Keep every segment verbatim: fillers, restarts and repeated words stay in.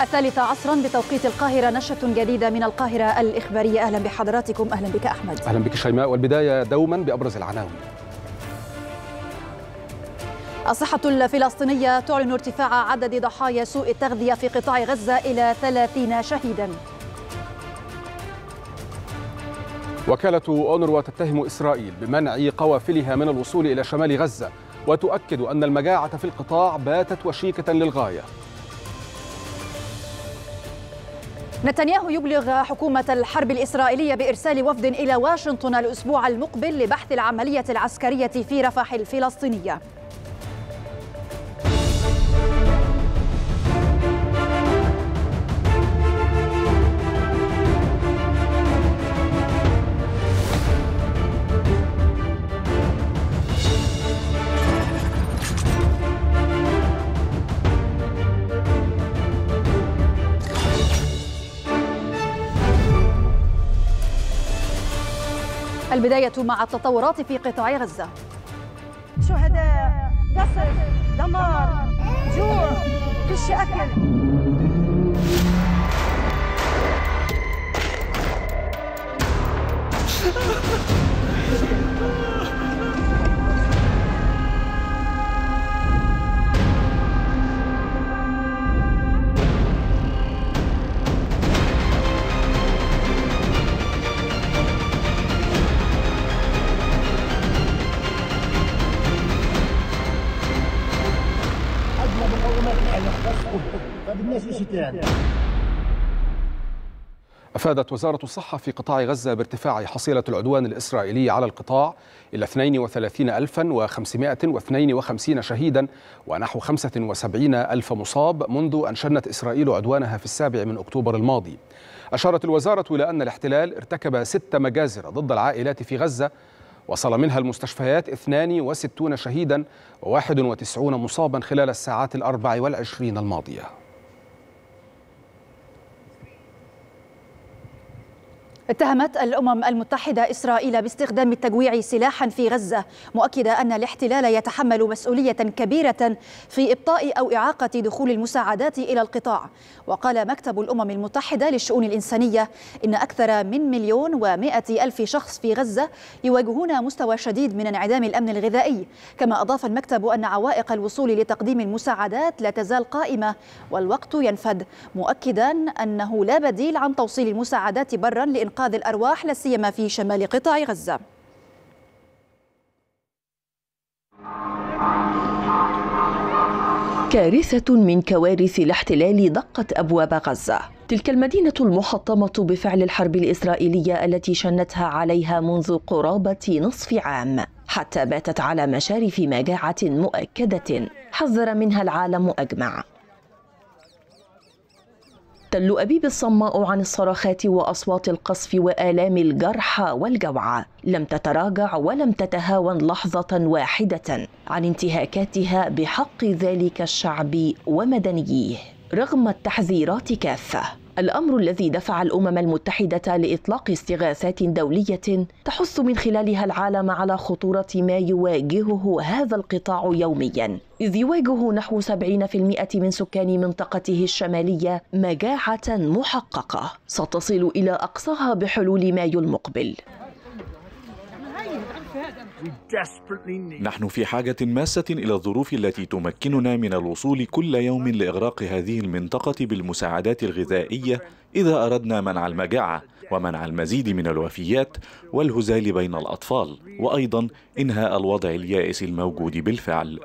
الثالثة عصرا بتوقيت القاهرة، نشرة جديدة من القاهرة الإخبارية. أهلا بحضراتكم. أهلا بك أحمد. أهلا بك شيماء، والبداية دوما بأبرز العناوين. الصحة الفلسطينية تعلن ارتفاع عدد ضحايا سوء التغذية في قطاع غزة إلى ثلاثين شهيدا. وكالة أونروا تتهم إسرائيل بمنع قوافلها من الوصول إلى شمال غزة، وتؤكد أن المجاعة في القطاع باتت وشيكة للغاية. نتنياهو يبلغ حكومة الحرب الإسرائيلية بإرسال وفد إلى واشنطن الأسبوع المقبل لبحث العملية العسكرية في رفح الفلسطينية. البداية مع التطورات في قطاع غزة. شهداء، قصف، دمار، جوع، فيش أكل. أفادت وزارة الصحة في قطاع غزة بارتفاع حصيلة العدوان الإسرائيلي على القطاع إلى اثنين وثلاثين ألفا وخمسمائة واثنين وخمسين شهيدا ونحو خمسة وسبعين ألف مصاب منذ أن شنت إسرائيل عدوانها في السابع من أكتوبر الماضي. أشارت الوزارة إلى أن الاحتلال ارتكب ست مجازر ضد العائلات في غزة، وصل منها المستشفيات اثنان وستين شهيدا وواحد وتسعين مصابا خلال الساعات الأربع والعشرين الماضية. اتهمت الأمم المتحدة إسرائيل باستخدام التجويع سلاحا في غزة، مؤكدة أن الاحتلال يتحمل مسؤولية كبيرة في إبطاء أو إعاقة دخول المساعدات إلى القطاع. وقال مكتب الأمم المتحدة للشؤون الإنسانية إن أكثر من مليون ومائة ألف شخص في غزة يواجهون مستوى شديد من انعدام الأمن الغذائي. كما أضاف المكتب أن عوائق الوصول لتقديم المساعدات لا تزال قائمة والوقت ينفد، مؤكدا أنه لا بديل عن توصيل المساعدات برا لإنقاذ إنقاذ الأرواح لا سيما في شمال قطاع غزة. كارثة من كوارث الاحتلال دقت أبواب غزة، تلك المدينة المحطمة بفعل الحرب الإسرائيلية التي شنتها عليها منذ قرابة نصف عام، حتى باتت على مشارف مجاعة مؤكدة حذر منها العالم أجمع. تل أبيب الصماء عن الصراخات وأصوات القصف وآلام الجرحى والجوعى لم تتراجع ولم تتهاون لحظة واحدة عن انتهاكاتها بحق ذلك الشعب ومدنييه رغم التحذيرات كافة. الأمر الذي دفع الأمم المتحدة لإطلاق استغاثات دولية تحث من خلالها العالم على خطورة ما يواجهه هذا القطاع يومياً، إذ يواجه نحو سبعين بالمئة من سكان منطقته الشمالية مجاعة محققة ستصل إلى أقصاها بحلول مايو المقبل. نحن في حاجة ماسة إلى الظروف التي تمكننا من الوصول كل يوم لإغراق هذه المنطقة بالمساعدات الغذائية إذا أردنا منع المجاعة ومنع المزيد من الوفيات والهزال بين الأطفال، وأيضا إنهاء الوضع اليائس الموجود بالفعل.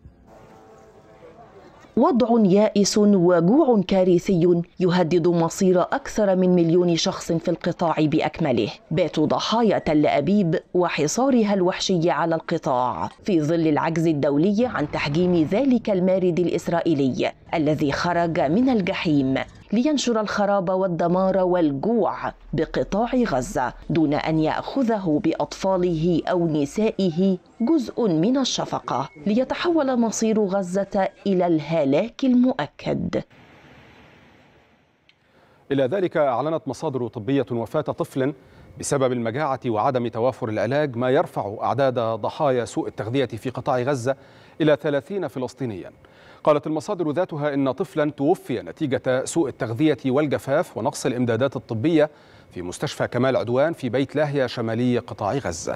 وضع يائس وجوع كارثي يهدد مصير أكثر من مليون شخص في القطاع بأكمله. باتوا ضحايا تل أبيب وحصارها الوحشي على القطاع في ظل العجز الدولي عن تحجيم ذلك المارد الإسرائيلي الذي خرج من الجحيم لينشر الخراب والدمار والجوع بقطاع غزة دون أن يأخذه بأطفاله أو نسائه جزء من الشفقة، ليتحول مصير غزة إلى الهلاك المؤكد. إلى ذلك أعلنت مصادر طبية وفاة طفل بسبب المجاعة وعدم توافر العلاج، ما يرفع أعداد ضحايا سوء التغذية في قطاع غزة إلى ثلاثين فلسطينيا. قالت المصادر ذاتها إن طفلا توفي نتيجة سوء التغذية والجفاف ونقص الإمدادات الطبية في مستشفى كمال عدوان في بيت لاهيا شمالي قطاع غزة.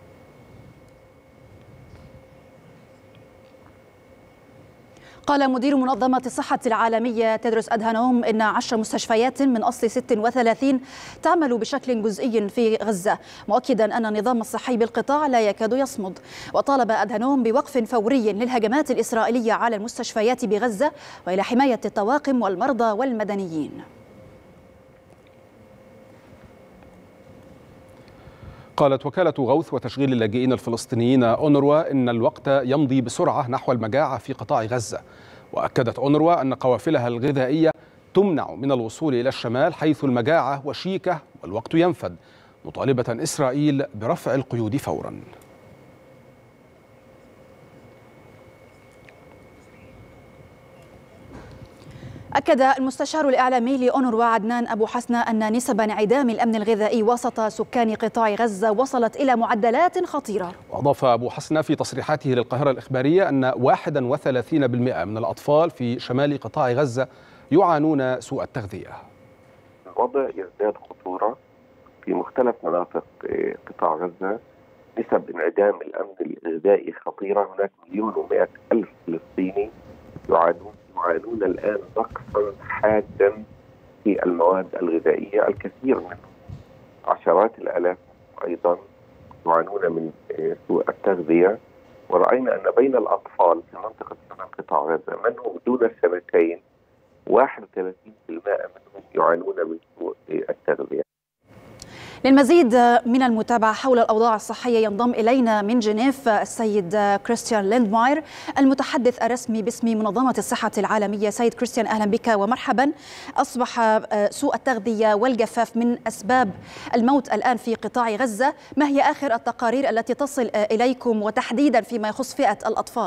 قال مدير منظمة الصحة العالمية تيدروس أدهانوم إن عشر مستشفيات من أصل ست وثلاثين تعمل بشكل جزئي في غزة، مؤكدا أن النظام الصحي بالقطاع لا يكاد يصمد. وطالب أدهانوم بوقف فوري للهجمات الإسرائيلية على المستشفيات بغزة وإلى حماية الطواقم والمرضى والمدنيين. قالت وكالة غوث وتشغيل اللاجئين الفلسطينيين أونروا إن الوقت يمضي بسرعة نحو المجاعة في قطاع غزة. وأكدت أونروا أن قوافلها الغذائية تمنع من الوصول إلى الشمال حيث المجاعة وشيكة والوقت ينفد، مطالبة إسرائيل برفع القيود فوراً. أكد المستشار الإعلامي لأونروا عدنان أبو حسنة أن نسب انعدام الأمن الغذائي وسط سكان قطاع غزة وصلت إلى معدلات خطيرة. وأضاف أبو حسنة في تصريحاته للقاهرة الإخبارية أن واحد وثلاثين بالمئة من الأطفال في شمال قطاع غزة يعانون سوء التغذية. الوضع يزداد خطورة في مختلف مناطق قطاع غزة. نسب انعدام الأمن الغذائي خطيرة. هناك مليون ومئة ألف فلسطيني يعانون يعانون الآن نقصا حادا في المواد الغذائية. الكثير منهم عشرات الآلاف أيضا يعانون من سوء التغذية. ورأينا أن بين الأطفال في منطقة شمال قطاع غزة من هم دون سنتين واحد وثلاثين بالمئة منهم يعانون من سوء التغذية. للمزيد من المتابعة حول الأوضاع الصحية ينضم إلينا من جنيف السيد كريستيان ليندماير المتحدث الرسمي باسم منظمة الصحة العالمية. سيد كريستيان، أهلا بك ومرحبا. أصبح سوء التغذية والجفاف من أسباب الموت الآن في قطاع غزة. ما هي آخر التقارير التي تصل إليكم وتحديدا فيما يخص فئة الأطفال؟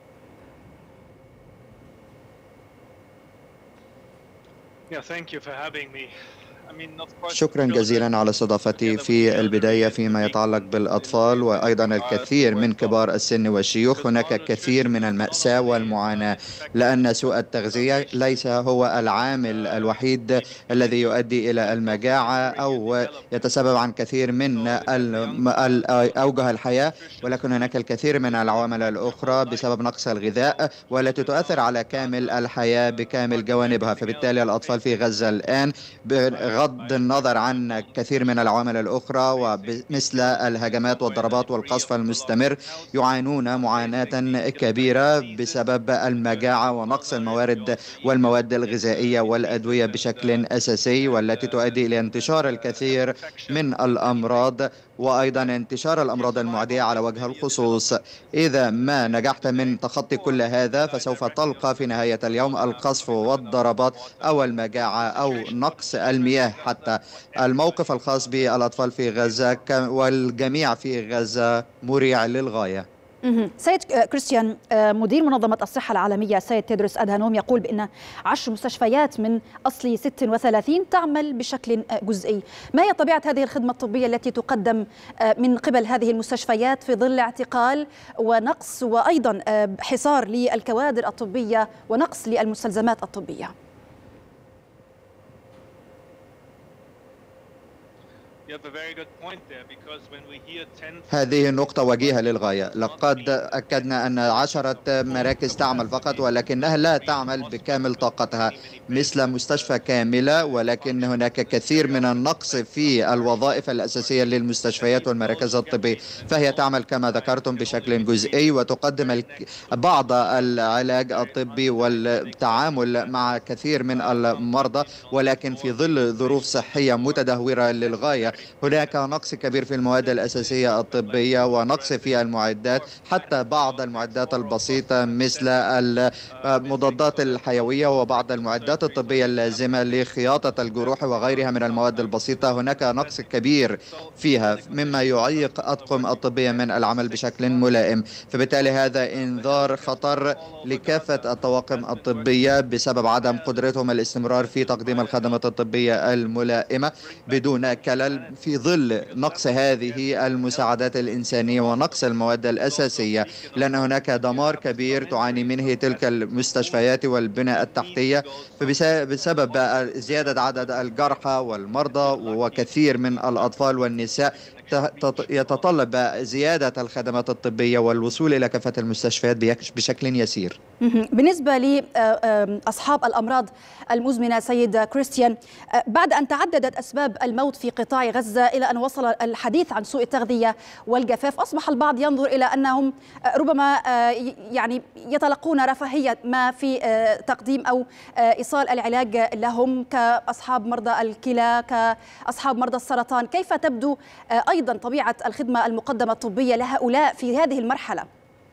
Yeah, thank you for having me. شكرا جزيلا على استضافتي. في البداية فيما يتعلق بالأطفال وأيضا الكثير من كبار السن والشيوخ، هناك كثير من المأساة والمعاناة، لأن سوء التغذية ليس هو العامل الوحيد الذي يؤدي إلى المجاعة أو يتسبب عن كثير من أوجه الحياة، ولكن هناك الكثير من العوامل الأخرى بسبب نقص الغذاء والتي تؤثر على كامل الحياة بكامل جوانبها. فبالتالي الأطفال في غزة الآن بغض النظر عن كثير من العوامل الأخرى ومثل الهجمات والضربات والقصف المستمر يعانون معاناة كبيرة بسبب المجاعة ونقص الموارد والمواد الغذائية والأدوية بشكل أساسي، والتي تؤدي إلى انتشار الكثير من الأمراض وأيضا انتشار الأمراض المعدية على وجه الخصوص. إذا ما نجحت من تخطي كل هذا فسوف تلقى في نهاية اليوم القصف والضربات أو المجاعة أو نقص المياه. حتى الموقف الخاص بالأطفال في غزة والجميع في غزة مريع للغاية. سيد كريستيان، مدير منظمة الصحة العالمية سيد تيدروس أدهانوم يقول بأن عشر مستشفيات من أصل ست وثلاثين تعمل بشكل جزئي. ما هي طبيعة هذه الخدمة الطبية التي تقدم من قبل هذه المستشفيات في ظل اعتقال ونقص وأيضا حصار للكوادر الطبية ونقص للمستلزمات الطبية؟ هذه نقطة وجيهة للغاية. لقد أكدنا أن عشرة مراكز تعمل فقط، ولكنها لا تعمل بكامل طاقتها مثل مستشفى كاملة، ولكن هناك كثير من النقص في الوظائف الأساسية للمستشفيات والمراكز الطبية، فهي تعمل كما ذكرتم بشكل جزئي وتقدم بعض العلاج الطبي والتعامل مع كثير من المرضى، ولكن في ظل ظروف صحية متدهورة للغاية هناك نقص كبير في المواد الأساسية الطبية ونقص في المعدات، حتى بعض المعدات البسيطة مثل المضادات الحيوية وبعض المعدات الطبية اللازمة لخياطة الجروح وغيرها من المواد البسيطة. هناك نقص كبير فيها مما يعيق الأطقم الطبية من العمل بشكل ملائم، فبالتالي هذا إنذار خطر لكافة الطواقم الطبية بسبب عدم قدرتهم الاستمرار في تقديم الخدمات الطبية الملائمة بدون كلل في ظل نقص هذه المساعدات الإنسانية ونقص المواد الأساسية، لأن هناك دمار كبير تعاني منه تلك المستشفيات والبنى التحتية بسبب زيادة عدد الجرحى والمرضى وكثير من الأطفال والنساء. يتطلب زيادة الخدمات الطبية والوصول إلى كافة المستشفيات بشكل يسير. بالنسبة لأصحاب الأمراض المزمنة سيد كريستيان، بعد أن تعددت أسباب الموت في قطاع غزة إلى أن وصل الحديث عن سوء التغذية والجفاف، أصبح البعض ينظر إلى أنهم ربما يعني يتلقون رفاهية ما في تقديم أو إيصال العلاج لهم كأصحاب مرضى الكلى، كأصحاب مرضى السرطان. كيف تبدو أيضا طبيعة الخدمة المقدمة الطبية لهؤلاء في هذه المرحلة؟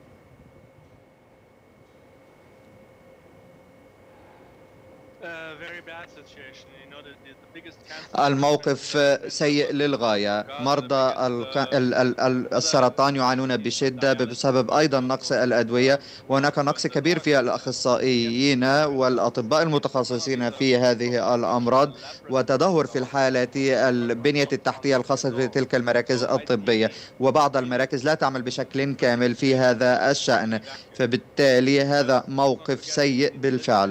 الموقف سيء للغاية. مرضى السرطان يعانون بشدة بسبب أيضا نقص الأدوية، وهناك نقص كبير في الأخصائيين والأطباء المتخصصين في هذه الأمراض، وتدهور في الحالة البنية التحتية الخاصة بتلك المراكز الطبية، وبعض المراكز لا تعمل بشكل كامل في هذا الشأن، فبالتالي هذا موقف سيء بالفعل.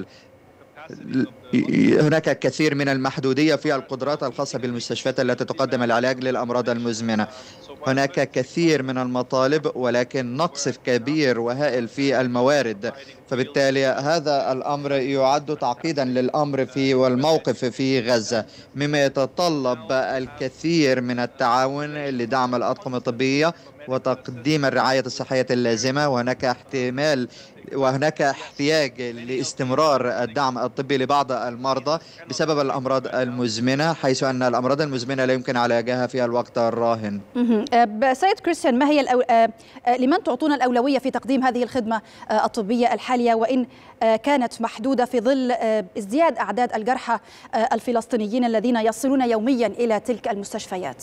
هناك كثير من المحدودية في القدرات الخاصة بالمستشفيات التي تقدم العلاج للأمراض المزمنة. هناك كثير من المطالب ولكن نقص كبير وهائل في الموارد، فبالتالي هذا الأمر يعد تعقيدا للأمر في والموقف في غزة، مما يتطلب الكثير من التعاون لدعم الأطقم الطبية وتقديم الرعاية الصحية اللازمة. وهناك احتمال وهناك احتياج لاستمرار الدعم الطبي لبعض المرضى بسبب الأمراض المزمنة، حيث أن الأمراض المزمنة لا يمكن علاجها في الوقت الراهن. سيد كريستيان، ما هي الأو... لمن تعطون الأولوية في تقديم هذه الخدمة الطبية الحالية، وإن كانت محدودة في ظل ازدياد أعداد الجرحى الفلسطينيين الذين يصلون يوميا إلى تلك المستشفيات؟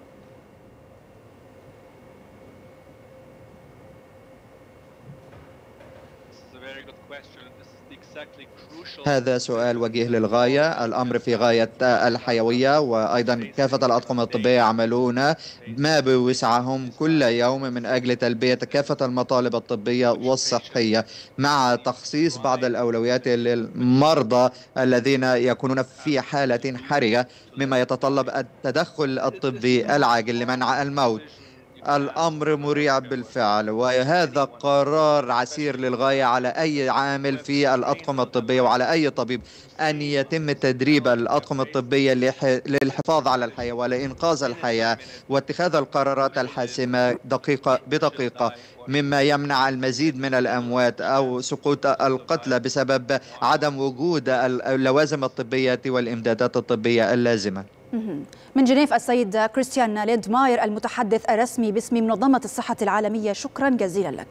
هذا سؤال وجيه للغاية. الأمر في غاية الحيوية، وأيضا كافة الأطقم الطبية يعملون ما بوسعهم كل يوم من أجل تلبية كافة المطالب الطبية والصحية، مع تخصيص بعض الأولويات للمرضى الذين يكونون في حالة حرجة، مما يتطلب التدخل الطبي العاجل لمنع الموت. الأمر مريع بالفعل، وهذا قرار عسير للغاية على أي عامل في الأطقم الطبية وعلى أي طبيب أن يتم تدريب الأطقم الطبية للحفاظ على الحياة ولإنقاذ الحياة واتخاذ القرارات الحاسمة دقيقة بدقيقة، مما يمنع المزيد من الأموات أو سقوط القتلى بسبب عدم وجود اللوازم الطبية والإمدادات الطبية اللازمة. من جنيف السيد كريستيان ليندماير المتحدث الرسمي باسم منظمة الصحة العالمية، شكرا جزيلا لك.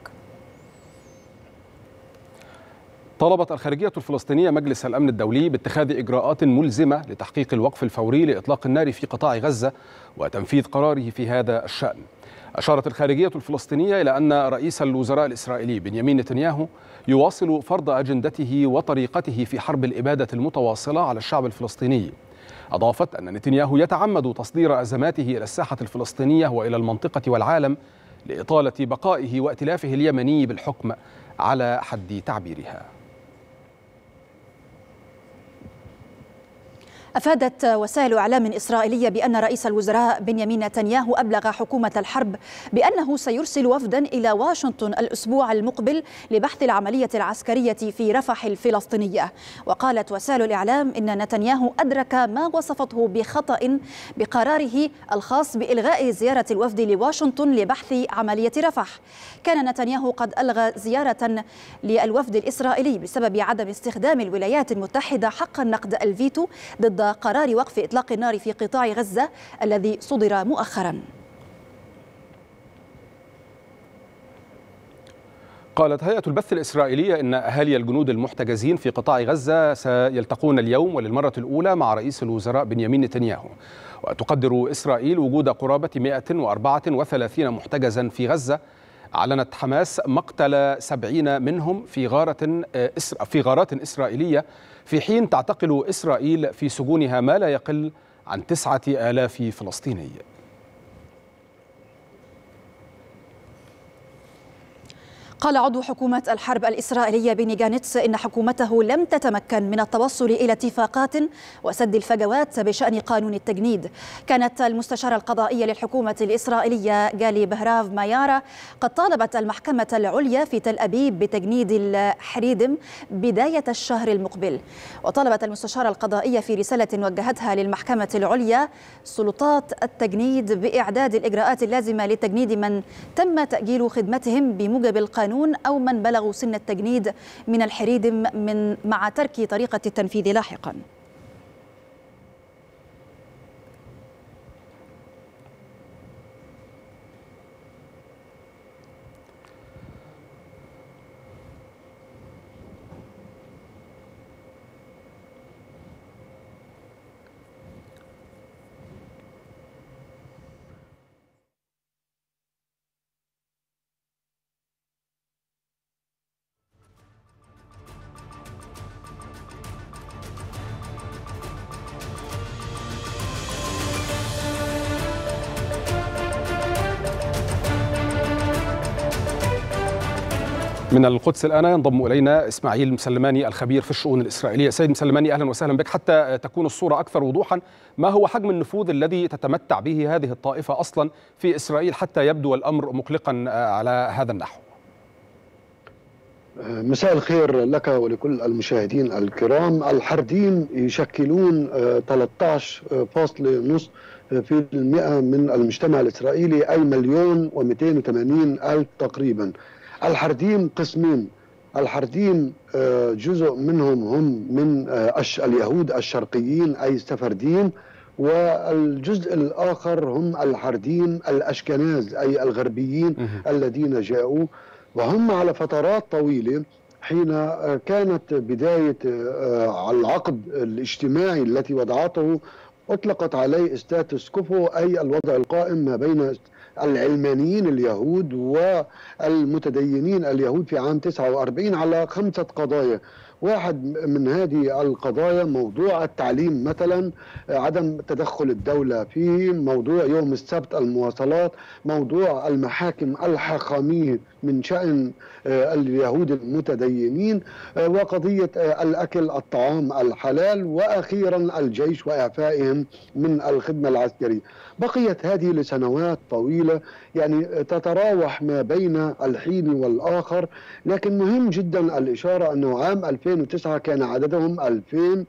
طلبت الخارجية الفلسطينية مجلس الأمن الدولي باتخاذ إجراءات ملزمة لتحقيق الوقف الفوري لإطلاق النار في قطاع غزة وتنفيذ قراره في هذا الشأن. أشارت الخارجية الفلسطينية إلى أن رئيس الوزراء الإسرائيلي بنيامين نتنياهو يواصل فرض أجندته وطريقته في حرب الإبادة المتواصلة على الشعب الفلسطيني. أضافت أن نتنياهو يتعمد تصدير أزماته إلى الساحة الفلسطينية وإلى المنطقة والعالم لإطالة بقائه وائتلافه اليمني بالحكم على حد تعبيرها. أفادت وسائل إعلام إسرائيلية بأن رئيس الوزراء بنيامين نتنياهو أبلغ حكومة الحرب بأنه سيرسل وفدا إلى واشنطن الأسبوع المقبل لبحث العملية العسكرية في رفح الفلسطينية. وقالت وسائل الإعلام إن نتنياهو أدرك ما وصفته بخطأ بقراره الخاص بإلغاء زيارة الوفد لواشنطن لبحث عملية رفح. كان نتنياهو قد ألغى زيارة للوفد الإسرائيلي بسبب عدم استخدام الولايات المتحدة حق النقد الفيتو ضد قرار وقف إطلاق النار في قطاع غزة الذي صدر مؤخرا. قالت هيئة البث الإسرائيلية إن أهالي الجنود المحتجزين في قطاع غزة سيلتقون اليوم وللمرة الأولى مع رئيس الوزراء بنيامين نتنياهو. وتقدر إسرائيل وجود قرابة مئة وأربعة وثلاثين محتجزا في غزة. أعلنت حماس مقتل سبعين منهم في غارة في غارات إسرائيلية، في حين تعتقل إسرائيل في سجونها ما لا يقل عن تسعة آلاف فلسطيني. قال عضو حكومة الحرب الإسرائيلية بيني جانتس إن حكومته لم تتمكن من التوصل إلى اتفاقات وسد الفجوات بشأن قانون التجنيد. كانت المستشارة القضائية للحكومة الإسرائيلية جالي بهراف مايارا قد طالبت المحكمة العليا في تل أبيب بتجنيد الحريدم بداية الشهر المقبل. وطالبت المستشارة القضائية في رسالة وجهتها للمحكمة العليا سلطات التجنيد بإعداد الإجراءات اللازمة لتجنيد من تم تأجيل خدمتهم بموجب القانون أو من بلغوا سن التجنيد من الحريدم من مع ترك طريقة التنفيذ لاحقا. من القدس الآن ينضم إلينا إسماعيل مسلماني الخبير في الشؤون الإسرائيلية. سيد مسلماني أهلا وسهلا بك. حتى تكون الصورة أكثر وضوحا، ما هو حجم النفوذ الذي تتمتع به هذه الطائفة أصلا في إسرائيل حتى يبدو الأمر مقلقا على هذا النحو؟ مساء الخير لك ولكل المشاهدين الكرام. الحرديم يشكلون ثلاثة عشر فاصلة خمسة في المئة من المجتمع الإسرائيلي، أي مليون ومئتين وثمانين ألف تقريبا. الحرديم قسمين، الحرديم جزء منهم هم من اليهود الشرقيين أي السفرديم، والجزء الآخر هم الحرديم الأشكناز أي الغربيين الذين جاءوا، وهم على فترات طويلة حين كانت بداية العقد الاجتماعي التي وضعته أطلقت عليه ستاتوس كوفو أي الوضع القائم ما بين العلمانيين اليهود والمتدينين اليهود في عام تسعة وأربعين على خمسة قضايا. واحد من هذه القضايا موضوع التعليم مثلا، عدم تدخل الدولة فيه، موضوع يوم السبت المواصلات، موضوع المحاكم الحاخامية من شأن اليهود المتدينين، وقضية الأكل الطعام الحلال، وأخيرا الجيش وإعفائهم من الخدمة العسكرية. بقيت هذه لسنوات طويلة، يعني تتراوح ما بين الحين والآخر، لكن مهم جدا الإشارة أنه عام ألفين وتسعة كان عددهم ألفين،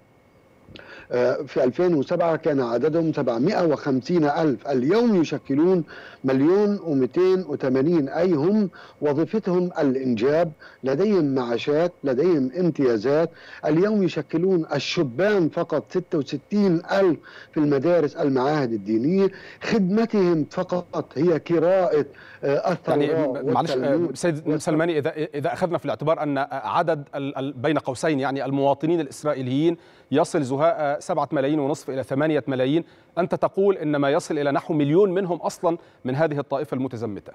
في ألفين وسبعة كان عددهم سبعمئة وخمسين ألف، اليوم يشكلون مليون ومئتين وثمانين، أي هم وظيفتهم الإنجاب، لديهم معاشات، لديهم امتيازات. اليوم يشكلون الشبان فقط ستة وستين ألف في المدارس المعاهد الدينية، خدمتهم فقط هي قراءة الثوراة. يعني معلش سيد مسلماني، إذا إذا أخذنا في الاعتبار أن عدد بين قوسين يعني المواطنين الإسرائيليين يصل زهاء سبعة ملايين ونصف إلى ثمانية ملايين، أنت تقول إن ما يصل إلى نحو مليون منهم أصلا من هذه الطائفة المتزمتة.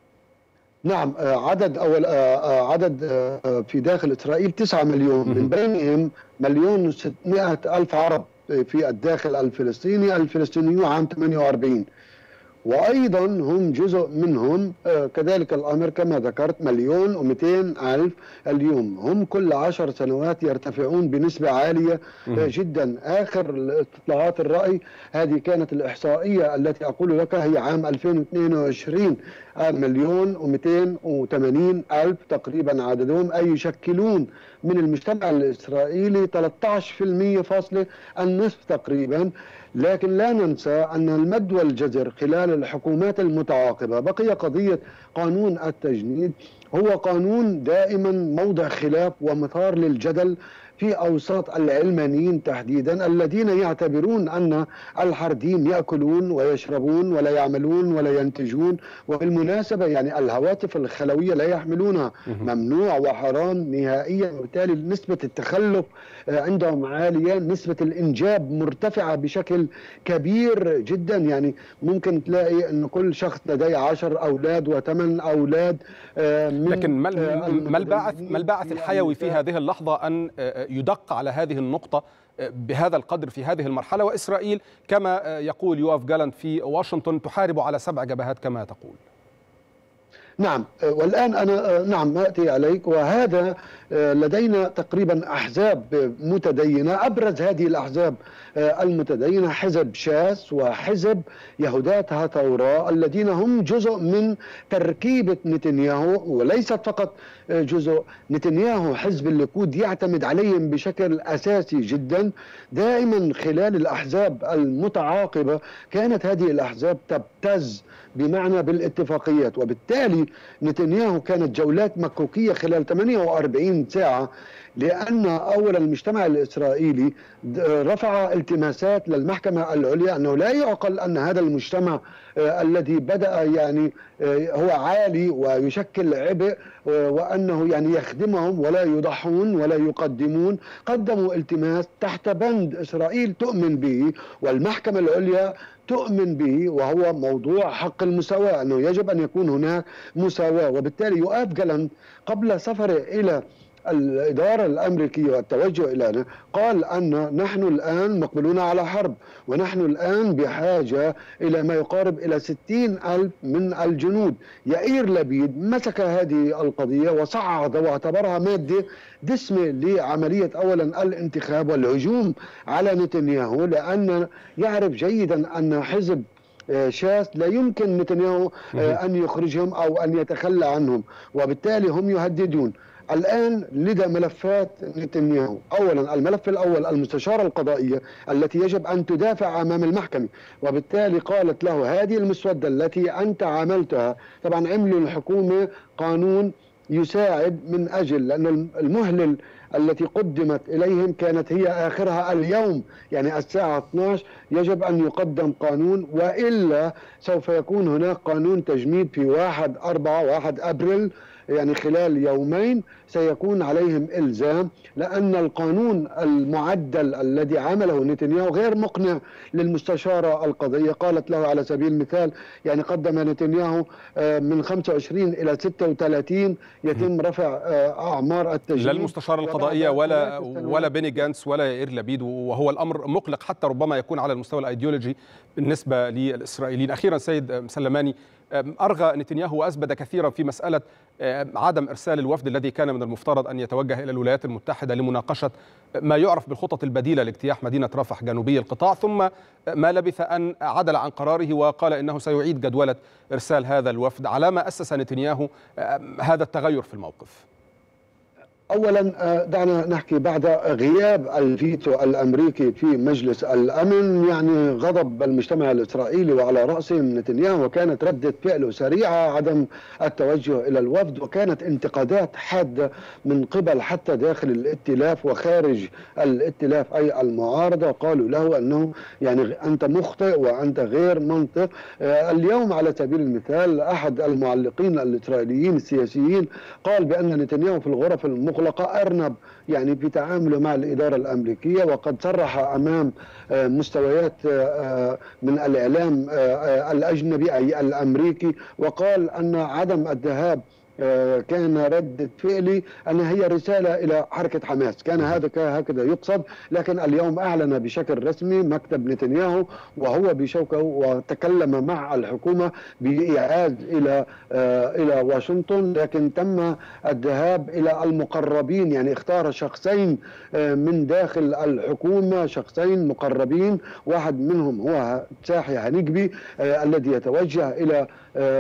نعم، عدد أول عدد في داخل إسرائيل تسعة مليون، من بينهم مليون وستمائة ألف عرب في الداخل الفلسطيني، الفلسطينيون عام ثمانية وأربعين، وأيضا هم جزء منهم كذلك الأمر كما ذكرت مليون ومئتين ألف اليوم، هم كل عشر سنوات يرتفعون بنسبة عالية جدا. آخر استطلاعات الرأي هذه كانت الإحصائية التي أقول لك هي عام ألفين واثنين وعشرين، مليون ومئتين وثمانين ألف تقريبا عددهم، أي يشكلون من المجتمع الإسرائيلي ثلاثة عشر بالمئة فاصلة النصف تقريبا. لكن لا ننسى أن المد والجزر خلال الحكومات المتعاقبة بقي قضية قانون التجنيد هو قانون دائما موضع خلاف ومثار للجدل في أوساط العلمانيين تحديدا، الذين يعتبرون أن الحرديم يأكلون ويشربون ولا يعملون ولا ينتجون، وبالمناسبة يعني الهواتف الخلوية لا يحملونها، ممنوع وحرام نهائيا، وبالتالي نسبة التخلف عندهم عالية، نسبة الإنجاب مرتفعة بشكل كبير جدا، يعني ممكن تلاقي أن كل شخص لديه عشر أولاد وثمان أولاد. لكن ما الباعث ما الباعث الحيوي في هذه اللحظة أن يدق على هذه النقطة بهذا القدر في هذه المرحلة، وإسرائيل كما يقول يواف جالانت في واشنطن تحارب على سبع جبهات كما تقول. نعم، والآن أنا نعم أتي عليك، وهذا لدينا تقريبا أحزاب متدينة. أبرز هذه الأحزاب المتدينة حزب شاس وحزب يهودات هاتوراء، الذين هم جزء من تركيبة نتنياهو، وليست فقط جزء. نتنياهو حزب الليكود يعتمد عليهم بشكل أساسي جدا. دائما خلال الأحزاب المتعاقبة كانت هذه الأحزاب تبتز بمعنى بالاتفاقيات، وبالتالي نتنياهو كانت جولات مكوكية خلال ثمانية وأربعين ساعة، لأن أولا المجتمع الإسرائيلي رفع التماسات للمحكمة العليا أنه لا يعقل أن هذا المجتمع آه الذي بدأ يعني آه هو عالي ويشكل عبء آه وأنه يعني يخدمهم ولا يضحون ولا يقدمون. قدموا التماس تحت بند إسرائيل تؤمن به والمحكمة العليا تؤمن به، وهو موضوع حق المساواة، أنه يجب أن يكون هناك مساواة. وبالتالي يواف جالانت قبل سفره إلى الإدارة الأمريكية والتوجه إلينا قال أن نحن الآن مقبلون على حرب، ونحن الآن بحاجة إلى ما يقارب إلى ستين ألف من الجنود. يائير لبيد مسك هذه القضية وصعد واعتبرها مادة دسمة لعملية أولا الانتخاب والهجوم على نتنياهو، لأن يعرف جيدا أن حزب شاس لا يمكن نتنياهو أن يخرجهم أو أن يتخلى عنهم، وبالتالي هم يهددون. الآن لدى ملفات نتنياهو، أولا الملف الأول المستشارة القضائية التي يجب أن تدافع أمام المحكمة، وبالتالي قالت له هذه المسودة التي أنت عملتها. طبعا عملوا الحكومة قانون يساعد من أجل، لأن المهلة التي قدمت إليهم كانت هي آخرها اليوم، يعني الساعة اثنعش يجب أن يقدم قانون، وإلا سوف يكون هناك قانون تجميد في واحد أربعة واحد أبريل، يعني خلال يومين سيكون عليهم إلزام، لأن القانون المعدل الذي عمله نتنياهو غير مقنع للمستشارة القضائية. قالت له على سبيل المثال، يعني قدم نتنياهو من خمسة وعشرين إلى ستة وثلاثين يتم رفع أعمار التجنيد. لا المستشارة القضائية ولا ولا بيني جانتس ولا يائير لبيد، وهو الأمر مقلق حتى ربما يكون على المستوى الأيديولوجي بالنسبة للإسرائيليين. أخيرا سيد مسلماني، أرغى نتنياهو وأثبت كثيرا في مسألة عدم إرسال الوفد الذي كان من المفترض أن يتوجه إلى الولايات المتحدة لمناقشة ما يعرف بالخطط البديلة لاجتياح مدينة رفح جنوبي القطاع، ثم ما لبث أن عدل عن قراره وقال إنه سيعيد جدولة إرسال هذا الوفد. على ما أسس نتنياهو هذا التغير في الموقف؟ أولا دعنا نحكي بعد غياب الفيتو الأمريكي في مجلس الأمن، يعني غضب المجتمع الإسرائيلي وعلى رأسهم نتنياهو، وكانت ردة فعله سريعة، عدم التوجه إلى الوفد، وكانت انتقادات حادة من قبل حتى داخل الائتلاف وخارج الائتلاف أي المعارضة. قالوا له أنه يعني أنت مخطئ وأنت غير منطق. اليوم على سبيل المثال أحد المعلقين الإسرائيليين السياسيين قال بأن نتنياهو في الغرف المغلقة أرنب يعني في تعامله مع الإدارة الأمريكية، وقد صرح أمام مستويات من الإعلام الأجنبي أي الأمريكي، وقال أن عدم الذهاب كان ردة فعلي أن هي رسالة إلى حركة حماس، كان هذا هكذا يقصد. لكن اليوم أعلن بشكل رسمي مكتب نتنياهو وهو بشوكه وتكلم مع الحكومة بإعادة إلى إلى واشنطن، لكن تم الذهاب إلى المقربين، يعني اختار شخصين من داخل الحكومة، شخصين مقربين، واحد منهم هو ساحي هنيجبي الذي يتوجه إلى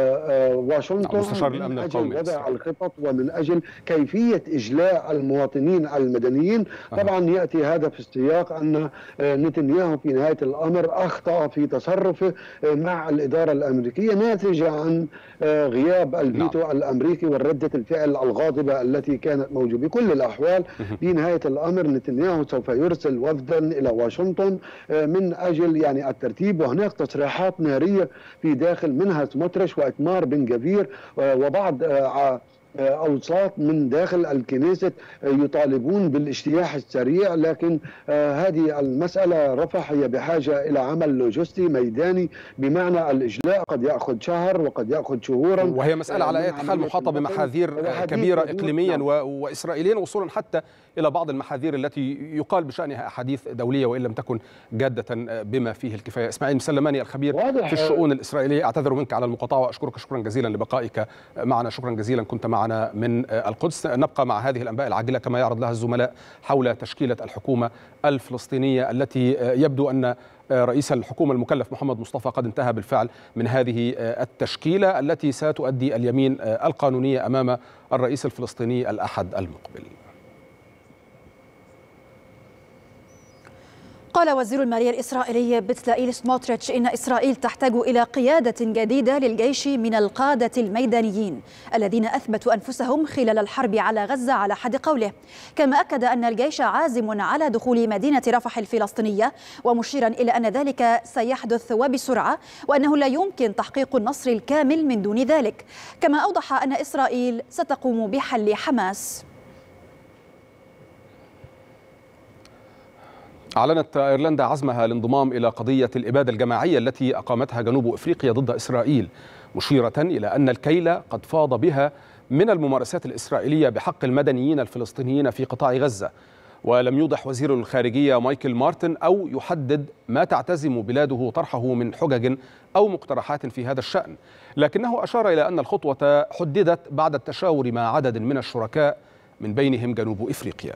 واشنطن مستشار الأمن القومي وضع الخطط ومن أجل كيفية إجلاء المواطنين المدنيين. طبعا يأتي هذا في السياق أن نتنياهو في نهاية الأمر أخطأ في تصرفه مع الإدارة الأمريكية ناتجة عن غياب الفيتو نعم. الأمريكي والردة الفعل الغاضبة التي كانت موجودة. بكل الأحوال في نهاية الأمر نتنياهو سوف يرسل وفدا إلى واشنطن من أجل يعني الترتيب، وهناك تصريحات نارية في داخل منها سموتريش وإتمار بن جفير وبعض أوساط من داخل الكنيسة يطالبون بالاجتياح السريع، لكن هذه المسألة رفح هي بحاجة إلى عمل لوجستي ميداني، بمعنى الإجلاء قد يأخذ شهر وقد يأخذ شهورا، وهي مسألة على أي حال محاطة بمحاذير كبيرة إقليميا وإسرائيليا، وصولا حتى إلى بعض المحاذير التي يقال بشأنها أحاديث دولية وإن لم تكن جادة بما فيه الكفاية. إسماعيل مسلماني الخبير في الشؤون الإسرائيلية، أعتذر منك على المقاطعة وأشكرك شكرا جزيلا لبقائك معنا. شكرا جزيلا، كنت معنا من القدس. نبقى مع هذه الأنباء العاجلة كما يعرض لها الزملاء حول تشكيلة الحكومة الفلسطينية، التي يبدو أن رئيس الحكومة المكلف محمد مصطفى قد انتهى بالفعل من هذه التشكيلة التي ستؤدي اليمين القانونية أمام الرئيس الفلسطيني الأحد المقبل. قال وزير المالية الإسرائيلي بتلائيل سموتريتش إن إسرائيل تحتاج إلى قيادة جديدة للجيش من القادة الميدانيين الذين أثبتوا أنفسهم خلال الحرب على غزة على حد قوله، كما أكد أن الجيش عازم على دخول مدينة رفح الفلسطينية، ومشيرا إلى أن ذلك سيحدث وبسرعة وأنه لا يمكن تحقيق النصر الكامل من دون ذلك. كما أوضح أن إسرائيل ستقوم بحل حماس. أعلنت أيرلندا عزمها الانضمام إلى قضية الإبادة الجماعية التي أقامتها جنوب أفريقيا ضد إسرائيل، مشيرة إلى أن الكيل قد فاض بها من الممارسات الإسرائيلية بحق المدنيين الفلسطينيين في قطاع غزة. ولم يوضح وزير الخارجية مايكل مارتن أو يحدد ما تعتزم بلاده طرحه من حجج أو مقترحات في هذا الشأن، لكنه أشار إلى أن الخطوة حددت بعد التشاور مع عدد من الشركاء من بينهم جنوب أفريقيا.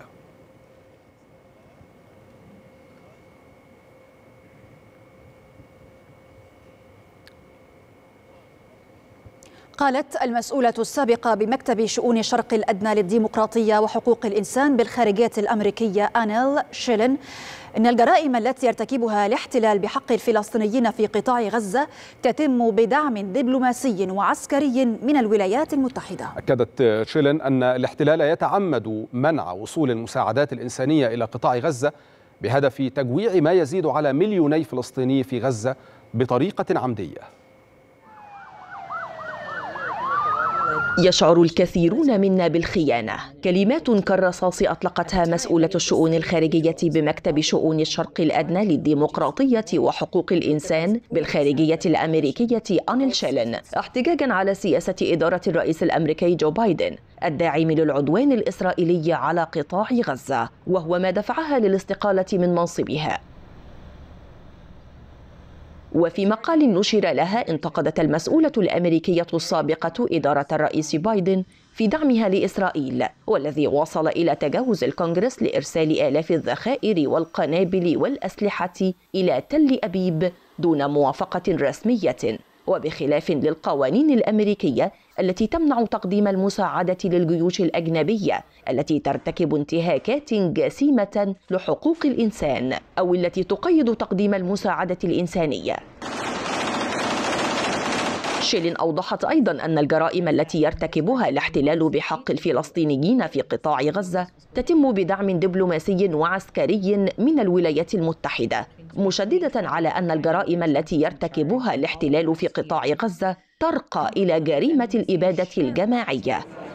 قالت المسؤولة السابقة بمكتب شؤون الشرق الأدنى للديمقراطية وحقوق الإنسان بالخارجية الأمريكية آنيل شيلين إن الجرائم التي يرتكبها الاحتلال بحق الفلسطينيين في قطاع غزة تتم بدعم دبلوماسي وعسكري من الولايات المتحدة. أكدت شيلين أن الاحتلال يتعمد منع وصول المساعدات الإنسانية إلى قطاع غزة بهدف تجويع ما يزيد على مليوني فلسطيني في غزة بطريقة عمدية. يشعر الكثيرون منا بالخيانة، كلمات كالرصاص أطلقتها مسؤولة الشؤون الخارجية بمكتب شؤون الشرق الأدنى للديمقراطية وحقوق الإنسان بالخارجية الأمريكية آنيل شيلين، احتجاجاً على سياسة إدارة الرئيس الأمريكي جو بايدن الداعم للعدوان الإسرائيلي على قطاع غزة، وهو ما دفعها للاستقالة من منصبها. وفي مقال نشر لها انتقدت المسؤولة الأمريكية السابقة إدارة الرئيس بايدن في دعمها لإسرائيل، والذي وصل إلى تجاوز الكونغرس لإرسال آلاف الذخائر والقنابل والأسلحة إلى تل أبيب دون موافقة رسمية، وبخلاف للقوانين الأمريكية التي تمنع تقديم المساعدة للجيوش الأجنبية التي ترتكب انتهاكات جسيمة لحقوق الإنسان أو التي تقيد تقديم المساعدة الإنسانية. شيلين أوضحت أيضاً أن الجرائم التي يرتكبها الاحتلال بحق الفلسطينيين في قطاع غزة تتم بدعم دبلوماسي وعسكري من الولايات المتحدة، مشددة على أن الجرائم التي يرتكبها الاحتلال في قطاع غزة ترقى إلى جريمة الإبادة الجماعية.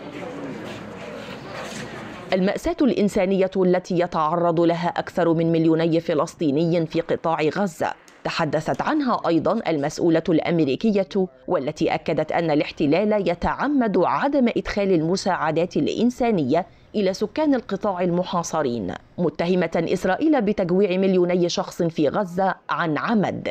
المأساة الإنسانية التي يتعرض لها أكثر من مليوني فلسطيني في قطاع غزة تحدثت عنها أيضاً المسؤولة الأمريكية، والتي أكدت أن الاحتلال يتعمد عدم إدخال المساعدات الإنسانية إلى سكان القطاع المحاصرين، متهمة إسرائيل بتجويع مليوني شخص في غزة عن عمد.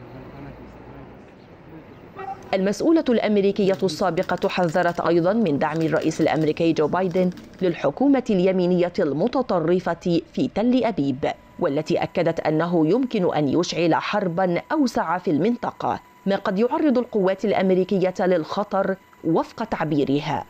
المسؤولة الأمريكية السابقة حذرت أيضاً من دعم الرئيس الأمريكي جو بايدن للحكومة اليمينية المتطرفة في تل أبيب، والتي أكدت أنه يمكن أن يشعل حرباً أوسع في المنطقة، ما قد يعرض القوات الأمريكية للخطر وفق تعبيرها.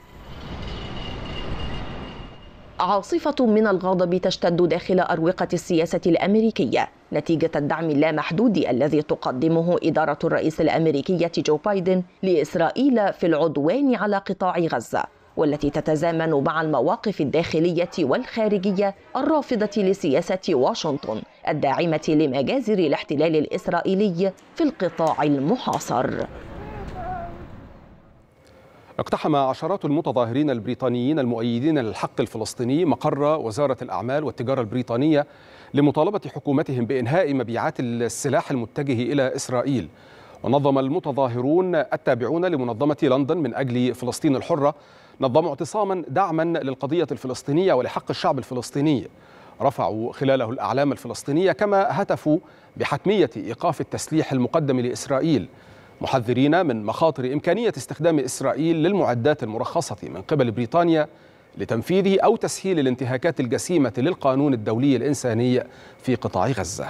عاصفة من الغضب تشتد داخل أروقة السياسة الأمريكية نتيجة الدعم اللامحدود الذي تقدمه إدارة الرئيس الأمريكية جو بايدن لإسرائيل في العدوان على قطاع غزة، والتي تتزامن مع المواقف الداخلية والخارجية الرافضة لسياسة واشنطن الداعمة لمجازر الاحتلال الإسرائيلي في القطاع المحاصر. اقتحم عشرات المتظاهرين البريطانيين المؤيدين للحق الفلسطيني مقر وزارة الأعمال والتجارة البريطانية لمطالبة حكومتهم بإنهاء مبيعات السلاح المتجه إلى إسرائيل. ونظم المتظاهرون التابعون لمنظمة لندن من أجل فلسطين الحرة نظموا اعتصاما دعما للقضية الفلسطينية ولحق الشعب الفلسطيني، رفعوا خلاله الأعلام الفلسطينية كما هتفوا بحتمية إيقاف التسليح المقدم لإسرائيل، محذرين من مخاطر إمكانية استخدام إسرائيل للمعدات المرخصة من قبل بريطانيا لتنفيذ أو تسهيل الانتهاكات الجسيمة للقانون الدولي الإنساني في قطاع غزة.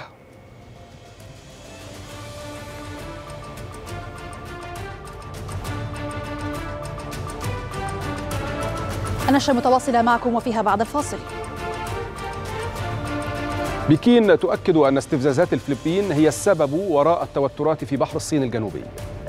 النشرة متواصلة معكم وفيها بعد الفاصل. بكين تؤكد أن استفزازات الفلبين هي السبب وراء التوترات في بحر الصين الجنوبي.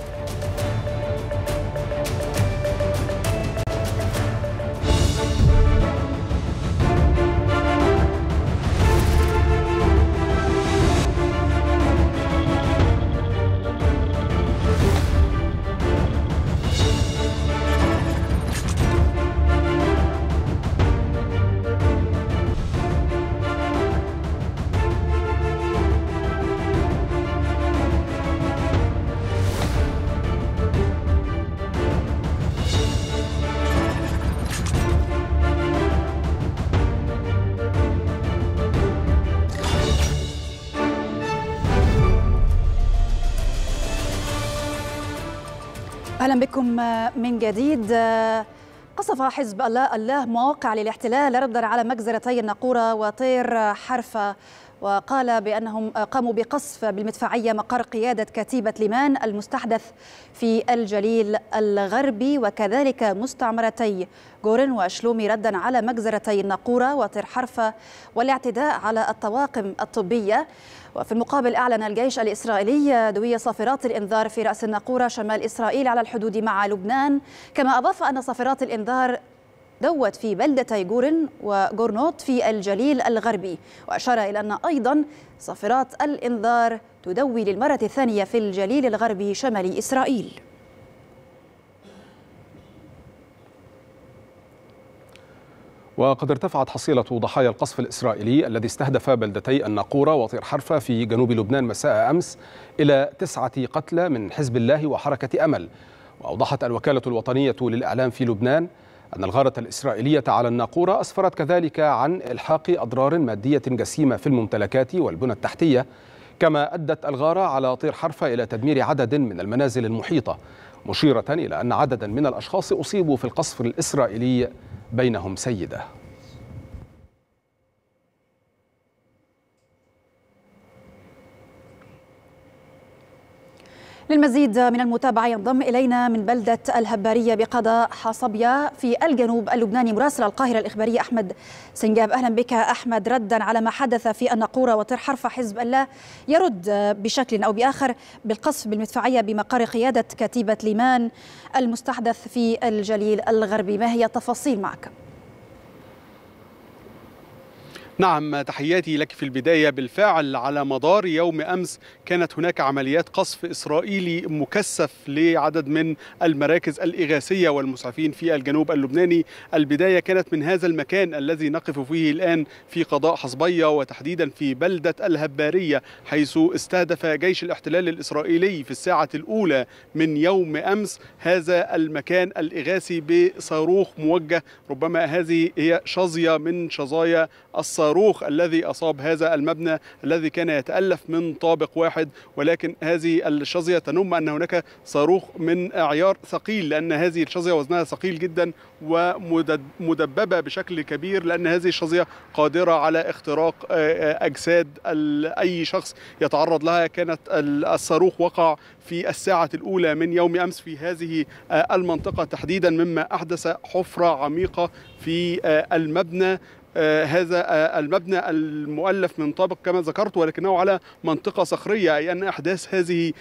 أهلا بكم من جديد. قصف حزب الله الله مواقع للاحتلال ردا على مجزرتي الناقورة وطير حرفة، وقال بأنهم قاموا بقصف بالمدفعية مقر قيادة كتيبة ليمان المستحدث في الجليل الغربي وكذلك مستعمرتي غورن وشلومي ردا على مجزرتي الناقورة وطير حرفة والاعتداء على الطواقم الطبية. وفي المقابل أعلن الجيش الإسرائيلي دوي صافرات الإنذار في رأس الناقورة شمال إسرائيل على الحدود مع لبنان، كما أضاف أن صافرات الإنذار دوت في بلدتي غورن وغورنوت في الجليل الغربي، وأشار إلى أن أيضا صافرات الإنذار تدوي للمرة الثانية في الجليل الغربي شمال إسرائيل. وقد ارتفعت حصيلة ضحايا القصف الإسرائيلي الذي استهدف بلدتي الناقورة وطير حرفة في جنوب لبنان مساء أمس إلى تسعة قتلى من حزب الله وحركة أمل. وأوضحت الوكالة الوطنية للإعلام في لبنان أن الغارة الإسرائيلية على الناقورة أسفرت كذلك عن إلحاق أضرار مادية جسيمة في الممتلكات والبنى التحتية، كما أدت الغارة على طير حرفة إلى تدمير عدد من المنازل المحيطة، مشيرة إلى أن عددا من الأشخاص أصيبوا في القصف الإسرائيلي بينهم سيدة. للمزيد من المتابعة ينضم إلينا من بلدة الهبارية بقضاء حصبية في الجنوب اللبناني مراسل القاهرة الإخبارية أحمد سنجاب. أهلا بك أحمد. ردا على ما حدث في الناقورة وطير حرفة، حزب الله يرد بشكل أو بآخر بالقصف بالمدفعية بمقر قيادة كتيبة ليمان المستحدث في الجليل الغربي، ما هي التفاصيل معك؟ نعم، تحياتي لك في البداية. بالفعل على مدار يوم أمس كانت هناك عمليات قصف إسرائيلي مكثف لعدد من المراكز الإغاثية والمسعفين في الجنوب اللبناني. البداية كانت من هذا المكان الذي نقف فيه الآن في قضاء حصبية، وتحديدا في بلدة الهبارية، حيث استهدف جيش الاحتلال الإسرائيلي في الساعة الأولى من يوم أمس هذا المكان الإغاثي بصاروخ موجه. ربما هذه هي شظية من شظايا الصاروخ الصاروخ الذي أصاب هذا المبنى الذي كان يتألف من طابق واحد، ولكن هذه الشظية تنم أن هناك صاروخ من أعيار ثقيل، لأن هذه الشظية وزنها ثقيل جدا ومدببة بشكل كبير، لأن هذه الشظية قادرة على اختراق أجساد أي شخص يتعرض لها. كانت الصاروخ وقع في الساعة الأولى من يوم أمس في هذه المنطقة تحديدا، مما أحدث حفرة عميقة في المبنى. هذا المبنى المؤلف من طابق كما ذكرت، ولكنه على منطقة صخرية، أي أن أحداث هذه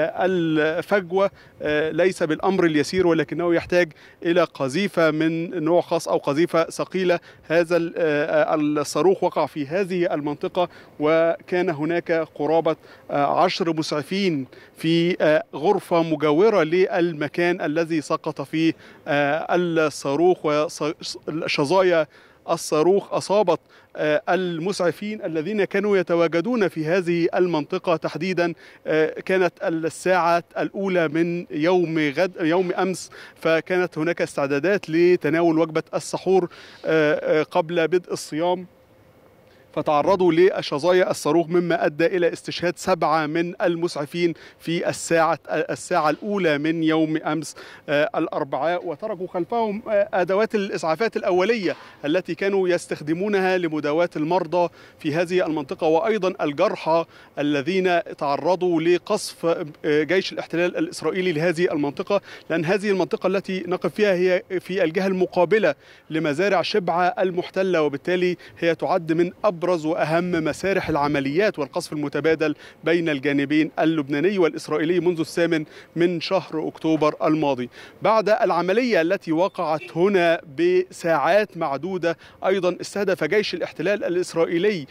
الفجوة ليس بالأمر اليسير، ولكنه يحتاج إلى قذيفة من نوع خاص أو قذيفة ثقيلة. هذا الصاروخ وقع في هذه المنطقة، وكان هناك قرابة عشر مسعفين في غرفة مجاورة للمكان الذي سقط فيه الصاروخ، وشظايا الصاروخ أصابت المسعفين الذين كانوا يتواجدون في هذه المنطقة تحديدا. كانت الساعة الأولى من يوم غد يوم أمس، فكانت هناك استعدادات لتناول وجبة السحور قبل بدء الصيام، فتعرضوا لشظايا الصاروخ، مما أدى إلى استشهاد سبعة من المسعفين في الساعة الساعة الأولى من يوم أمس الأربعاء، وتركوا خلفهم أدوات الإسعافات الأولية التي كانوا يستخدمونها لمداواة المرضى في هذه المنطقة، وأيضا الجرحى الذين تعرضوا لقصف جيش الاحتلال الإسرائيلي لهذه المنطقة، لأن هذه المنطقة التي نقف فيها هي في الجهة المقابلة لمزارع شبعة المحتلة، وبالتالي هي تعد من أبرز وأهم مسارح العمليات والقصف المتبادل بين الجانبين اللبناني والإسرائيلي منذ الثامن من شهر أكتوبر الماضي. بعد العملية التي وقعت هنا بساعات معدودة، أيضا استهدف جيش الاحتلال الإسرائيلي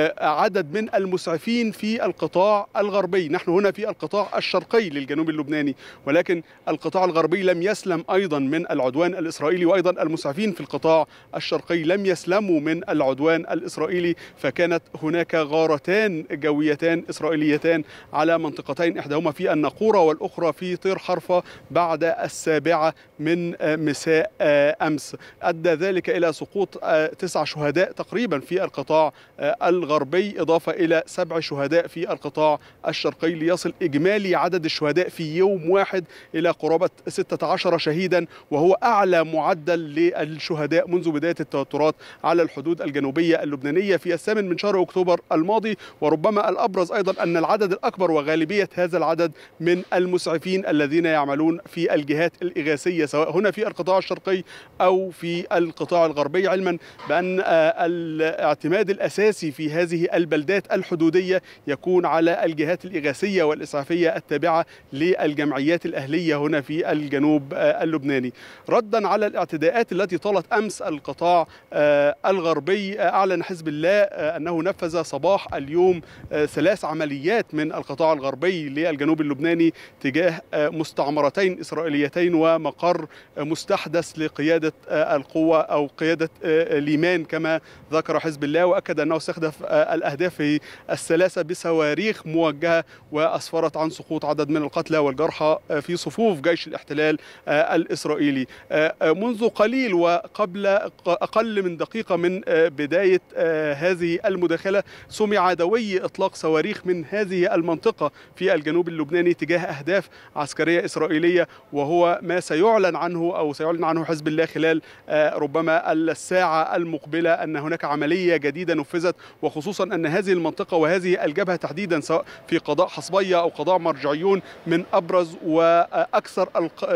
عدد من المسعفين في القطاع الغربي. نحن هنا في القطاع الشرقي للجنوب اللبناني، ولكن القطاع الغربي لم يسلم أيضا من العدوان الإسرائيلي، وأيضا المسعفين في القطاع الشرقي لم يسلموا من العدوان الإسرائيلي، فكانت هناك غارتان جويتان إسرائيليتان على منطقتين، إحداهما في الناقورة والأخرى في طير حرفة بعد السابعة من مساء أمس. أدى ذلك إلى سقوط تسع شهداء تقريبا في القطاع الغربي، إضافة إلى سبع شهداء في القطاع الشرقي، ليصل إجمالي عدد الشهداء في يوم واحد إلى قرابة ستة عشر شهيدا، وهو أعلى معدل للشهداء منذ بداية التوترات على الحدود الجنوبية اللبنانية في الثامن من شهر أكتوبر الماضي. وربما الأبرز أيضا أن العدد الأكبر وغالبية هذا العدد من المسعفين الذين يعملون في الجهات الإغاثية، سواء هنا في القطاع الشرقي أو في القطاع الغربي، علما بأن الاعتماد الأساسي في هذه البلدات الحدودية يكون على الجهات الإغاثية والإسعافية التابعة للجمعيات الأهلية هنا في الجنوب اللبناني. ردا على الاعتداءات التي طالت أمس القطاع الغربي، أعلن حزب الله أنه نفذ صباح اليوم ثلاث عمليات من القطاع الغربي للجنوب اللبناني تجاه مستعمرتين إسرائيليتين ومقر مستحدث لقيادة القوة أو قيادة ليمان كما ذكر حزب الله، وأكد أنه استهدف الأهداف الثلاثة بصواريخ موجهة، وأسفرت عن سقوط عدد من القتلى والجرحى في صفوف جيش الاحتلال الإسرائيلي. منذ قليل وقبل أقل من دقيقة من بداية هذه المداخلة سمع دوي إطلاق صواريخ من هذه المنطقة في الجنوب اللبناني تجاه أهداف عسكرية إسرائيلية، وهو ما سيعلن عنه أو سيعلن عنه حزب الله خلال ربما الساعة المقبلة أن هناك عملية جديدة نفذت، وخصوصا أن هذه المنطقة وهذه الجبهة تحديدا سواء في قضاء حصبية أو قضاء مرجعيون من أبرز وأكثر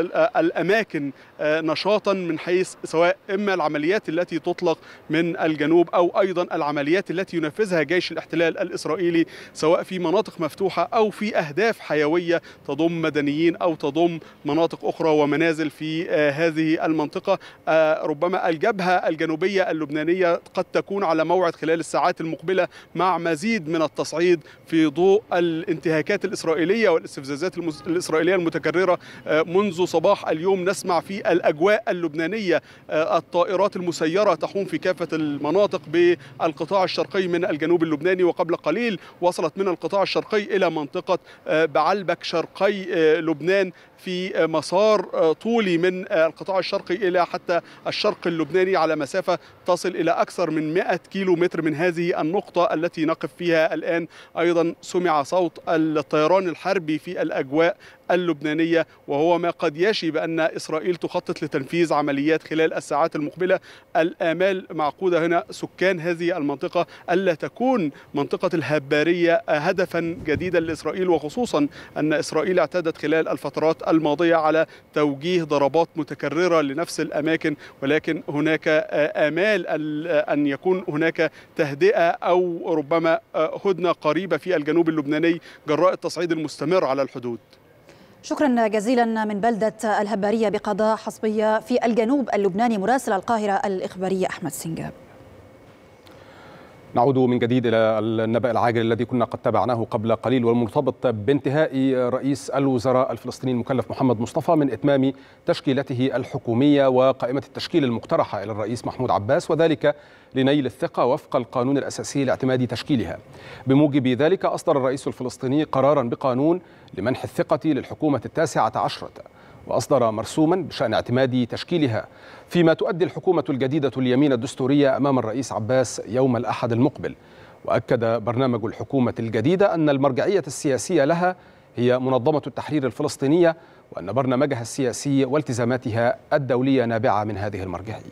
الأماكن نشاطا من حيث سواء إما العمليات التي تطلق من الجنوب أو أيضا العمليات التي ينفذها جيش الاحتلال الإسرائيلي سواء في مناطق مفتوحة أو في أهداف حيوية تضم مدنيين أو تضم مناطق أخرى ومنازل في هذه المنطقة. ربما الجبهة الجنوبية اللبنانية قد تكون على موعد خلال الساعات المقبلة مع مزيد من التصعيد في ضوء الانتهاكات الإسرائيلية والاستفزازات الإسرائيلية المتكررة. منذ صباح اليوم نسمع في الأجواء اللبنانية الطائرات المسيرة تحوم في كافة المناطق بالقطاع الشرقي من الجنوب اللبناني، وقبل قليل وصلت من القطاع الشرقي إلى منطقة بعلبك شرقي لبنان في مسار طولي من القطاع الشرقي إلى حتى الشرق اللبناني على مسافة تصل إلى أكثر من مئة كيلو متر من هذه النقطة التي نقف فيها الآن. أيضا سمع صوت الطيران الحربي في الأجواء اللبنانية، وهو ما قد يشي بأن إسرائيل تخطط لتنفيذ عمليات خلال الساعات المقبلة. الآمال معقودة هنا سكان هذه المنطقة ألا تكون منطقة الهبارية هدفا جديدا لإسرائيل، وخصوصا أن إسرائيل اعتادت خلال الفترات الماضية على توجيه ضربات متكررة لنفس الأماكن، ولكن هناك آمال أن يكون هناك تهدئة أو ربما هدنة قريبة في الجنوب اللبناني جراء التصعيد المستمر على الحدود. شكرا جزيلا من بلدة الهبارية بقضاء حصبية في الجنوب اللبناني مراسل القاهرة الإخبارية أحمد سنجاب. نعود من جديد إلى النبأ العاجل الذي كنا قد تابعناه قبل قليل، والمرتبط بانتهاء رئيس الوزراء الفلسطيني المكلف محمد مصطفى من إتمام تشكيلته الحكومية وقائمة التشكيل المقترحة إلى الرئيس محمود عباس، وذلك لنيل الثقة وفق القانون الأساسي لاعتماد تشكيلها. بموجب ذلك أصدر الرئيس الفلسطيني قرارا بقانون لمنح الثقة للحكومة التاسعة عشرة، وأصدر مرسوما بشأن اعتماد تشكيلها، فيما تؤدي الحكومة الجديدة اليمين الدستورية أمام الرئيس عباس يوم الأحد المقبل. وأكد برنامج الحكومة الجديدة أن المرجعية السياسية لها هي منظمة التحرير الفلسطينية، وأن برنامجها السياسي والتزاماتها الدولية نابعة من هذه المرجعية.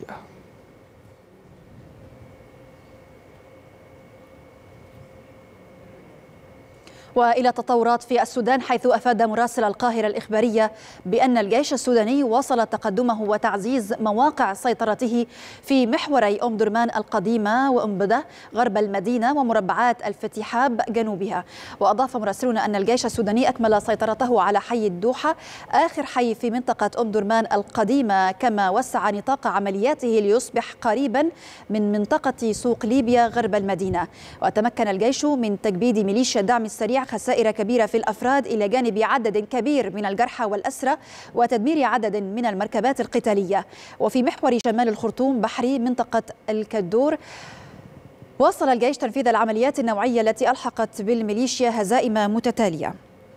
وإلى تطورات في السودان، حيث أفاد مراسل القاهرة الإخبارية بأن الجيش السوداني واصل تقدمه وتعزيز مواقع سيطرته في محوري أم درمان القديمة وأنبدة غرب المدينة ومربعات الفتحاب جنوبها. وأضاف مراسلون أن الجيش السوداني أكمل سيطرته على حي الدوحة آخر حي في منطقة أم درمان القديمة، كما وسع نطاق عملياته ليصبح قريبا من منطقة سوق ليبيا غرب المدينة. وتمكن الجيش من تجبيد ميليشيا الدعم السريع خسائر كبيرة في الأفراد إلى جانب عدد كبير من الجرحى والأسرى وتدمير عدد من المركبات القتالية. وفي محور شمال الخرطوم بحري منطقة الكدور، واصل الجيش تنفيذ العمليات النوعية التي ألحقت بالميليشيا هزائم متتالية.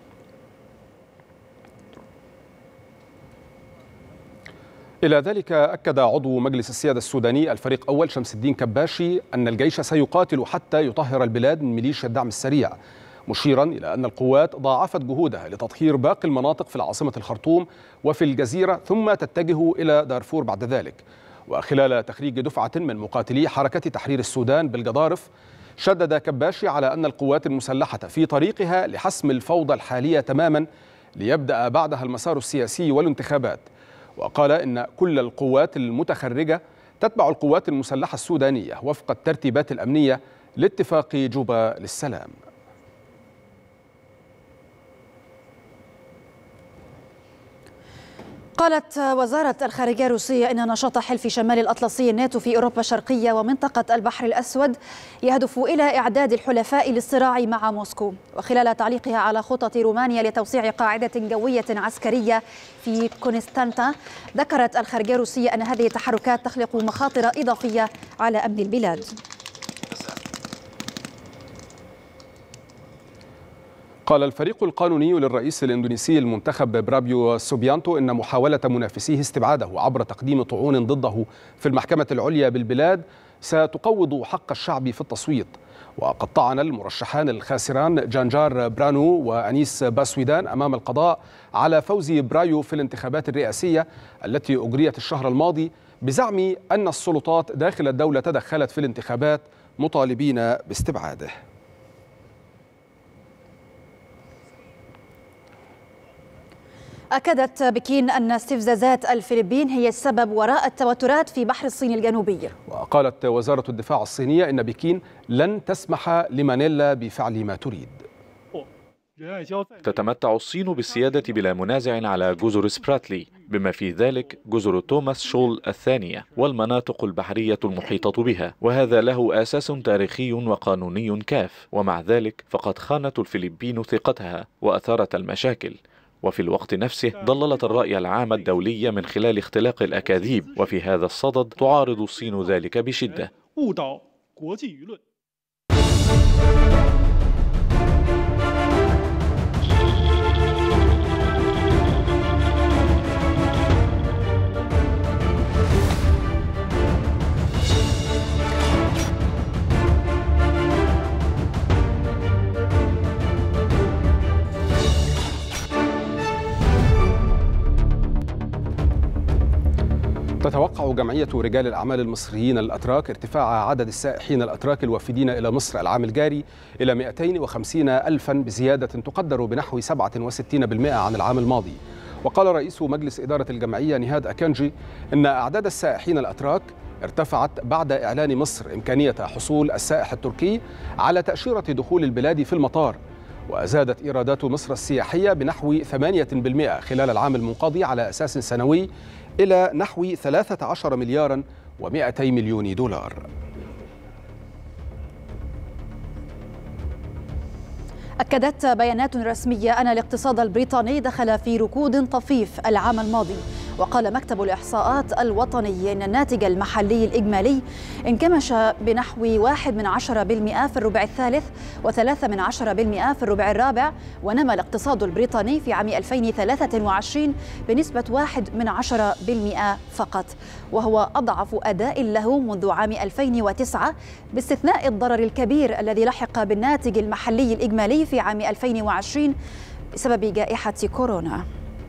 إلى ذلك أكد عضو مجلس السيادة السوداني الفريق أول شمس الدين كباشي أن الجيش سيقاتل حتى يطهر البلاد من ميليشيا الدعم السريع، مشيرا إلى أن القوات ضاعفت جهودها لتطهير باقي المناطق في العاصمة الخرطوم وفي الجزيرة، ثم تتجه إلى دارفور بعد ذلك. وخلال تخريج دفعة من مقاتلي حركة تحرير السودان بالجدارف، شدد كباشي على أن القوات المسلحة في طريقها لحسم الفوضى الحالية تماما ليبدأ بعدها المسار السياسي والانتخابات. وقال إن كل القوات المتخرجة تتبع القوات المسلحة السودانية وفق الترتيبات الأمنية لاتفاق جوبا للسلام. قالت وزارة الخارجية الروسية إن نشاط حلف شمال الأطلسي الناتو في أوروبا الشرقية ومنطقة البحر الأسود يهدف إلى إعداد الحلفاء للصراع مع موسكو. وخلال تعليقها على خطط رومانيا لتوسيع قاعدة جوية عسكرية في كونستانتا، ذكرت الخارجية الروسية أن هذه التحركات تخلق مخاطر إضافية على أمن البلاد. قال الفريق القانوني للرئيس الإندونيسي المنتخب برابيو سوبيانتو إن محاولة منافسيه استبعاده عبر تقديم طعون ضده في المحكمة العليا بالبلاد ستقوض حق الشعب في التصويت. وقد طعن المرشحان الخاسران جانجار برانو وأنيس باسويدان أمام القضاء على فوز برايو في الانتخابات الرئاسية التي أجريت الشهر الماضي، بزعم أن السلطات داخل الدولة تدخلت في الانتخابات، مطالبين باستبعاده. أكدت بكين أن استفزازات الفلبين هي السبب وراء التوترات في بحر الصين الجنوبي. وقالت وزارة الدفاع الصينية إن بكين لن تسمح لمانيلا بفعل ما تريد. تتمتع الصين بالسيادة بلا منازع على جزر سبراتلي، بما في ذلك جزر توماس شول الثانية والمناطق البحرية المحيطة بها، وهذا له أساس تاريخي وقانوني كاف. ومع ذلك فقد خانت الفلبين ثقتها وأثارت المشاكل، وفي الوقت نفسه ضللت الرأي العام الدولي من خلال اختلاق الأكاذيب، وفي هذا الصدد تعارض الصين ذلك بشدة. تتوقع جمعية رجال الأعمال المصريين الأتراك ارتفاع عدد السائحين الأتراك الوافدين إلى مصر العام الجاري إلى مئتين وخمسين ألفا، بزيادة تقدر بنحو سبعة وستين بالمئة عن العام الماضي. وقال رئيس مجلس إدارة الجمعية نهاد أكانجي إن أعداد السائحين الأتراك ارتفعت بعد إعلان مصر إمكانية حصول السائح التركي على تأشيرة دخول البلاد في المطار، وزادت إيرادات مصر السياحية بنحو ثمانية بالمئة خلال العام المنقضي على أساس سنوي إلى نحو ثلاثة عشر مليارا ومئتي مليون دولار. أكدت بيانات رسمية أن الاقتصاد البريطاني دخل في ركود طفيف العام الماضي، وقال مكتب الإحصاءات الوطني أن الناتج المحلي الإجمالي انكمش بنحو واحد من عشرة بالمئة في الربع الثالث وثلاثة من عشرة بالمئة في الربع الرابع، ونمى الاقتصاد البريطاني في عام ألفين وثلاثة وعشرين بنسبة واحد من عشرة بالمئة فقط، وهو أضعف أداء له منذ عام ألفين وتسعة باستثناء الضرر الكبير الذي لحق بالناتج المحلي الإجمالي في عام ألفين وعشرين بسبب جائحة كورونا.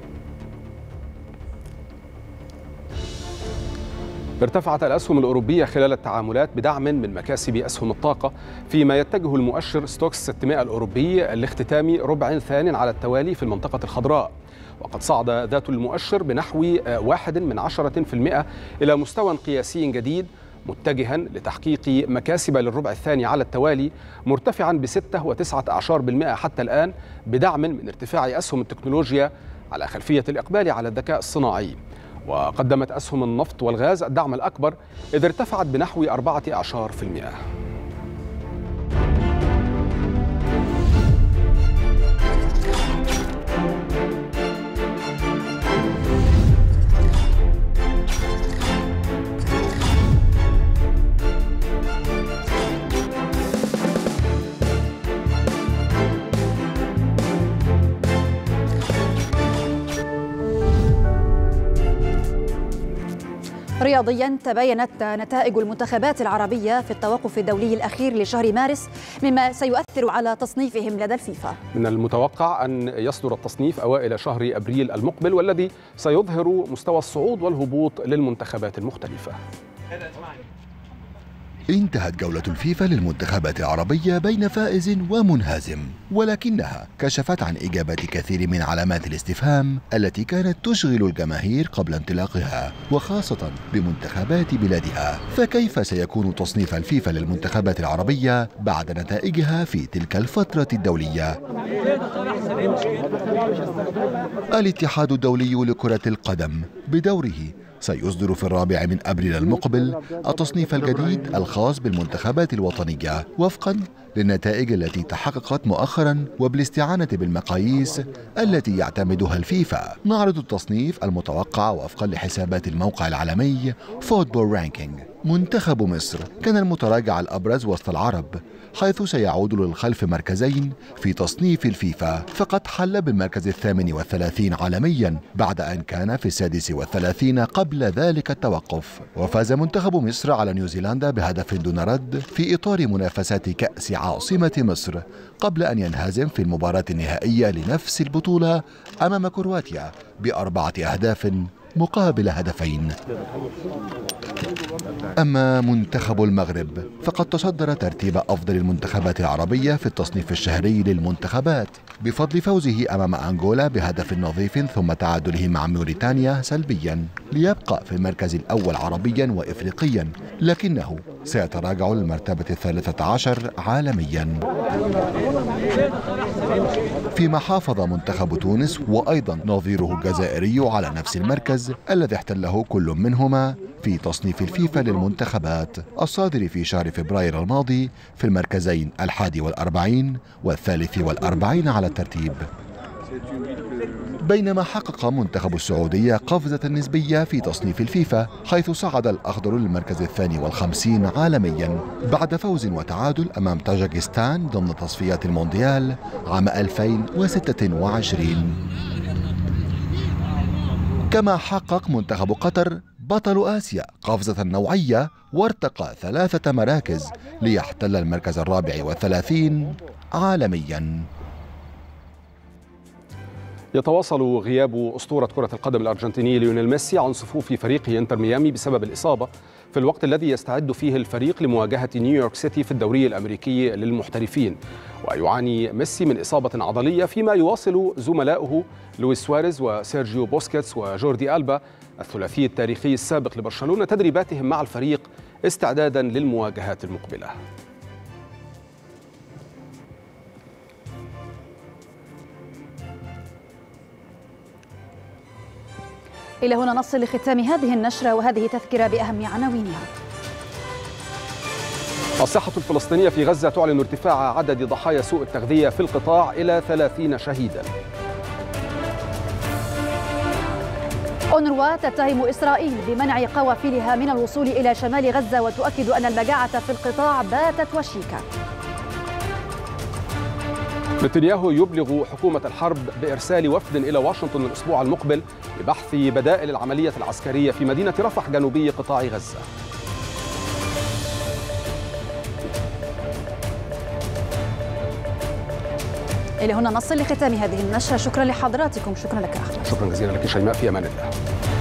ارتفعت الأسهم الأوروبية خلال التعاملات بدعم من مكاسب أسهم الطاقة، فيما يتجه المؤشر ستوكس ستمائة الأوروبي لاختتام ربع ثان على التوالي في المنطقة الخضراء، وقد صعد ذات المؤشر بنحو واحد من عشرة في المئة إلى مستوى قياسي جديد، متجها لتحقيق مكاسب للربع الثاني على التوالي، مرتفعا بستة وتسعة أعشار بالمئة حتى الآن، بدعم من ارتفاع أسهم التكنولوجيا على خلفية الإقبال على الذكاء الصناعي. وقدمت أسهم النفط والغاز الدعم الأكبر إذ ارتفعت بنحو أربعة أعشار في المئة. رياضيا، تباينت نتائج المنتخبات العربية في التوقف الدولي الأخير لشهر مارس مما سيؤثر على تصنيفهم لدى الفيفا. من المتوقع أن يصدر التصنيف أوائل شهر أبريل المقبل، والذي سيظهر مستوى الصعود والهبوط للمنتخبات المختلفة. انتهت جولة الفيفا للمنتخبات العربية بين فائز ومنهزم، ولكنها كشفت عن إجابة كثير من علامات الاستفهام التي كانت تشغل الجماهير قبل انطلاقها، وخاصة بمنتخبات بلادها. فكيف سيكون تصنيف الفيفا للمنتخبات العربية بعد نتائجها في تلك الفترة الدولية؟ الاتحاد الدولي لكرة القدم بدوره سيصدر في الرابع من أبريل المقبل التصنيف الجديد الخاص بالمنتخبات الوطنية وفقاً للنتائج التي تحققت مؤخراً وبالاستعانة بالمقاييس التي يعتمدها الفيفا. نعرض التصنيف المتوقع وفقاً لحسابات الموقع العالمي فوتبول رانكينج. منتخب مصر كان المتراجع الأبرز وسط العرب، حيث سيعود للخلف مركزين في تصنيف الفيفا، فقد حل بالمركز الثامن والثلاثين عالميا بعد أن كان في السادس والثلاثين قبل ذلك التوقف. وفاز منتخب مصر على نيوزيلندا بهدف دون رد في إطار منافسات كأس عاصمة مصر، قبل أن ينهزم في المباراة النهائية لنفس البطولة أمام كرواتيا بأربعة أهداف مقابل هدفين. أما منتخب المغرب فقد تصدر ترتيب أفضل المنتخبات العربية في التصنيف الشهري للمنتخبات بفضل فوزه أمام أنغولا بهدف نظيف ثم تعادله مع موريتانيا سلبيا، ليبقى في المركز الأول عربيا وإفريقيا، لكنه سيتراجع للمرتبة الثالثة عشر عالميا. فيما حافظ منتخب تونس وأيضا نظيره الجزائري على نفس المركز الذي احتله كل منهما في تصنيف الفيفا للمنتخبات الصادر في شهر فبراير الماضي في المركزين الحادي والأربعين والثالث والأربعين على الترتيب. بينما حقق منتخب السعودية قفزة نسبية في تصنيف الفيفا، حيث صعد الأخضر للمركز الثاني والخمسين عالميا بعد فوز وتعادل أمام طاجيكستان ضمن تصفيات المونديال عام ألفين وستة وعشرين. كما حقق منتخب قطر بطل آسيا قفزة نوعية وارتقى ثلاثة مراكز ليحتل المركز الرابع والثلاثين عالميا. يتواصل غياب أسطورة كرة القدم الأرجنتيني ليونيل ميسي عن صفوف فريقه انتر ميامي بسبب الإصابة في الوقت الذي يستعد فيه الفريق لمواجهة نيويورك سيتي في الدوري الأمريكي للمحترفين. ويعاني ميسي من إصابة عضلية، فيما يواصل زملاؤه لويس سواريز وسيرجيو بوسكيتس وجوردي ألبا الثلاثي التاريخي السابق لبرشلونة تدريباتهم مع الفريق استعدادا للمواجهات المقبلة. إلى هنا نصل لختام هذه النشرة، وهذه تذكرة بأهم عناوينها. الصحة الفلسطينية في غزة تعلن ارتفاع عدد ضحايا سوء التغذية في القطاع إلى ثلاثين شهيدا. أونروا تتهم إسرائيل بمنع قوافلها من الوصول إلى شمال غزة، وتؤكد أن المجاعة في القطاع باتت وشيكا. نتنياهو يبلغ حكومة الحرب بإرسال وفد إلى واشنطن الأسبوع المقبل لبحث بدائل العملية العسكرية في مدينة رفح جنوبي قطاع غزة. إلى هنا نصل لختام هذه النشرة. شكرا لحضراتكم. شكرا لك أحمد. شكرا جزيلا لك شيماء، في أمان الله.